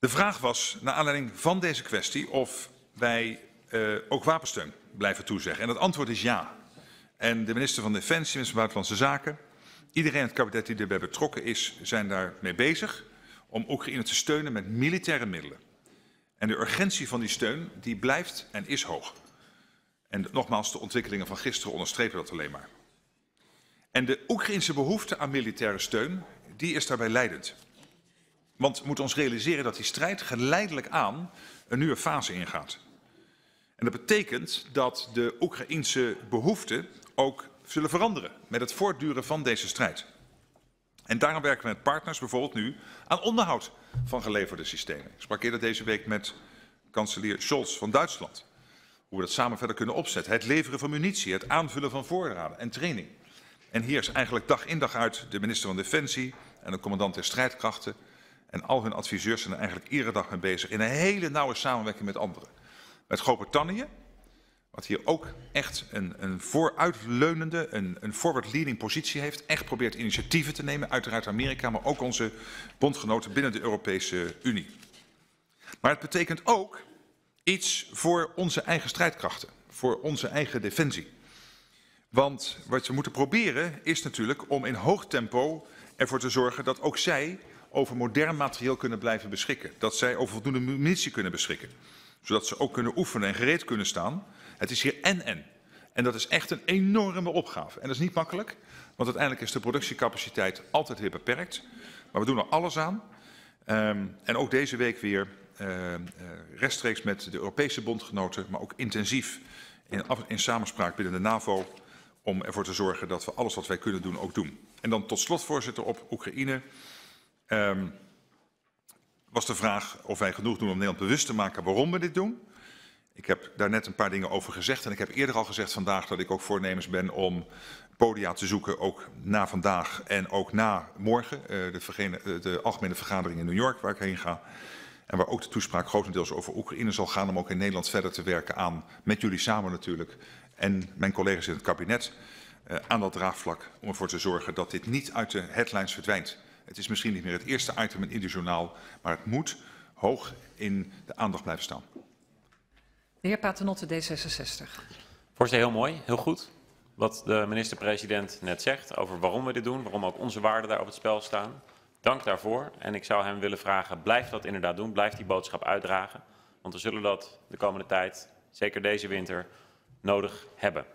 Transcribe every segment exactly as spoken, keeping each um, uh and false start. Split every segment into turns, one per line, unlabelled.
De vraag was, naar aanleiding van deze kwestie, of wij uh, ook wapensteun blijven toezeggen. En het antwoord is ja. En de minister van Defensie, minister van Buitenlandse Zaken, iedereen in het kabinet die erbij betrokken is, zijn daarmee bezig om Oekraïne te steunen met militaire middelen. En de urgentie van die steun, die blijft en is hoog. En nogmaals, de ontwikkelingen van gisteren onderstrepen dat alleen maar. En de Oekraïnse behoefte aan militaire steun, die is daarbij leidend. Want we moeten ons realiseren dat die strijd geleidelijk aan een nieuwe fase ingaat. En dat betekent dat de Oekraïnse behoeften ook zullen veranderen met het voortduren van deze strijd. En daarom werken we met partners bijvoorbeeld nu aan onderhoud van geleverde systemen. Ik sprak eerder deze week met kanselier Scholz van Duitsland. Hoe we dat samen verder kunnen opzetten. Het leveren van munitie, het aanvullen van voorraden en training. En hier is eigenlijk dag in dag uit de minister van Defensie en de commandant der strijdkrachten en al hun adviseurs zijn er eigenlijk iedere dag mee bezig in een hele nauwe samenwerking met anderen. Met Groot-Brittannië, wat hier ook echt een, een vooruitleunende, een, een forward-leaning positie heeft. Echt probeert initiatieven te nemen, uiteraard Amerika, maar ook onze bondgenoten binnen de Europese Unie. Maar het betekent ook iets voor onze eigen strijdkrachten, voor onze eigen defensie. Want wat we moeten proberen is natuurlijk om in hoog tempo ervoor te zorgen dat ook zij over modern materieel kunnen blijven beschikken. Dat zij over voldoende munitie kunnen beschikken. Zodat ze ook kunnen oefenen en gereed kunnen staan. Het is hier en-en. En dat is echt een enorme opgave. En dat is niet makkelijk, want uiteindelijk is de productiecapaciteit altijd weer beperkt. Maar we doen er alles aan. Um, en ook deze week weer uh, uh, rechtstreeks met de Europese bondgenoten, maar ook intensief in, in samenspraak binnen de NAVO, om ervoor te zorgen dat we alles wat wij kunnen doen ook doen. En dan tot slot, voorzitter, op Oekraïne. Um, was de vraag of wij genoeg doen om Nederland bewust te maken waarom we dit doen. Ik heb daar net een paar dingen over gezegd en ik heb eerder al gezegd vandaag dat ik ook voornemens ben om podia te zoeken, ook na vandaag en ook na morgen, uh, de, vergene, de algemene vergadering in New York waar ik heen ga. En waar ook de toespraak grotendeels over Oekraïne zal gaan om ook in Nederland verder te werken aan, met jullie samen natuurlijk, en mijn collega's in het kabinet, uh, aan dat draagvlak om ervoor te zorgen dat dit niet uit de headlines verdwijnt. Het is misschien niet meer het eerste item in ieder journaal, maar het moet hoog in de aandacht blijven staan.
De heer Paternotte, D zesenzestig.
Voorzitter, heel mooi, heel goed. Wat de minister-president net zegt over waarom we dit doen, waarom ook onze waarden daar op het spel staan. Dank daarvoor. En ik zou hem willen vragen, blijf dat inderdaad doen, blijf die boodschap uitdragen. Want we zullen dat de komende tijd, zeker deze winter, nodig hebben.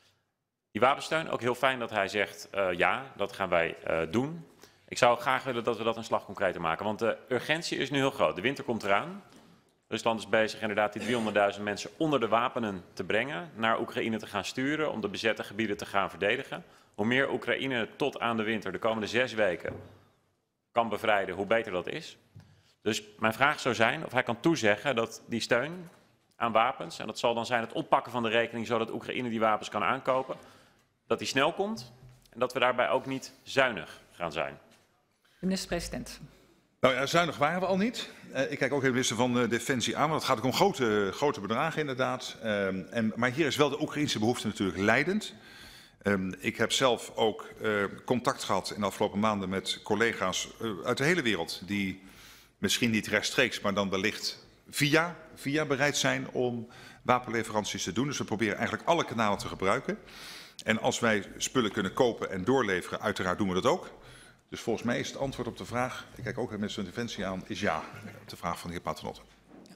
Die wapensteun, ook heel fijn dat hij zegt, uh, ja, dat gaan wij uh, doen. Ik zou graag willen dat we dat een slag concreter maken, want de urgentie is nu heel groot. De winter komt eraan. Rusland is bezig inderdaad die driehonderdduizend mensen onder de wapenen te brengen, naar Oekraïne te gaan sturen, om de bezette gebieden te gaan verdedigen. Hoe meer Oekraïne tot aan de winter, de komende zes weken, kan bevrijden, hoe beter dat is. Dus mijn vraag zou zijn of hij kan toezeggen dat die steun aan wapens, en dat zal dan zijn het oppakken van de rekening zodat Oekraïne die wapens kan aankopen, dat die snel komt en dat we daarbij ook niet zuinig gaan zijn.
De minister-president.
Nou ja, zuinig waren we al niet. Uh, ik kijk ook even de minister van uh, Defensie aan, want het gaat ook om grote, grote bedragen inderdaad. Um, en, maar hier is wel de Oekraïnse behoefte natuurlijk leidend. Um, ik heb zelf ook uh, contact gehad in de afgelopen maanden met collega's uh, uit de hele wereld die misschien niet rechtstreeks, maar dan wellicht via, via bereid zijn om wapenleveranties te doen. Dus we proberen eigenlijk alle kanalen te gebruiken. En als wij spullen kunnen kopen en doorleveren, uiteraard doen we dat ook. Dus volgens mij is het antwoord op de vraag, ik kijk ook de minister van Defensie aan, is ja, op de vraag van de heer Paternotte.
Ja.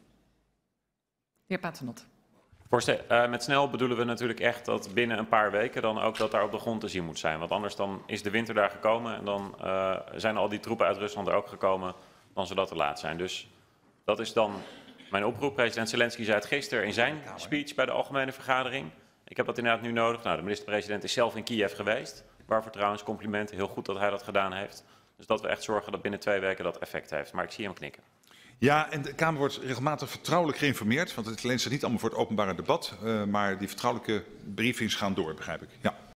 De heer Paternotte.
Voorzitter, uh, met snel bedoelen we natuurlijk echt dat binnen een paar weken dan ook dat daar op de grond te zien moet zijn. Want anders dan is de winter daar gekomen en dan uh, zijn al die troepen uit Rusland er ook gekomen, dan zal dat te laat zijn. Dus dat is dan mijn oproep. President Zelensky zei het gisteren in zijn speech bij de algemene vergadering. Ik heb dat inderdaad nu nodig. Nou, de minister-president is zelf in Kiev geweest. Waarvoor trouwens complimenten, heel goed dat hij dat gedaan heeft. Dus dat we echt zorgen dat binnen twee weken dat effect heeft. Maar ik zie hem knikken.
Ja, en de Kamer wordt regelmatig vertrouwelijk geïnformeerd. Want het leent zich niet allemaal voor het openbare debat. Uh, maar die vertrouwelijke briefings gaan door, begrijp ik. Ja.